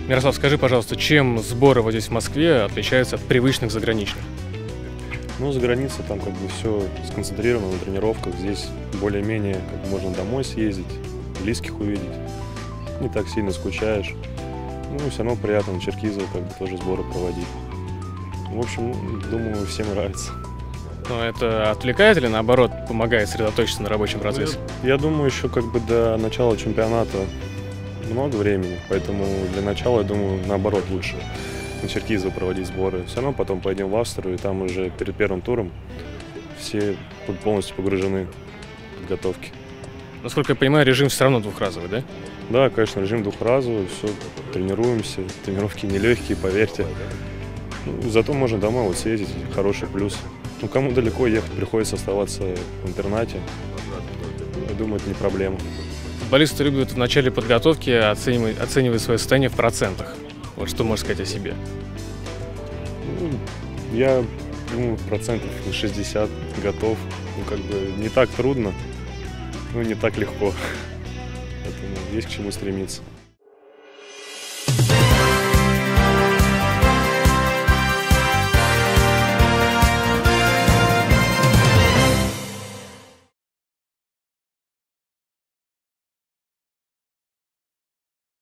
Мирослав, скажи, пожалуйста, чем сборы вот здесь в Москве отличаются от привычных заграничных? Ну, за границей там как бы все сконцентрировано на тренировках. Здесь более-менее как бы можно домой съездить, близких увидеть. Не так сильно скучаешь. Ну, и все равно приятно на Черкизово как бы тоже сборы проводить. В общем, всем нравится. Но это отвлекает или, наоборот, помогает сосредоточиться на рабочем процессе? Я думаю, еще как бы до начала чемпионата много времени, поэтому для начала, я думаю, наоборот, лучше на Черкизово проводить сборы. Все равно потом пойдем в Австрию, и там уже перед первым туром все полностью погружены в подготовки. Насколько я понимаю, режим все равно двухразовый, да? Да, конечно, режим двухразовый, все, тренируемся, тренировки нелегкие, поверьте. Ну, зато можно домой вот съездить, хороший плюс. Ну, кому далеко ехать, приходится оставаться в интернате. Я думаю, это не проблема. Футболисты любят в начале подготовки оценивать свое состояние в процентах. Вот что можешь сказать о себе? Ну, я думаю, процентов на 60 готов. Ну, как бы не так трудно, но не так легко. Поэтому есть к чему стремиться.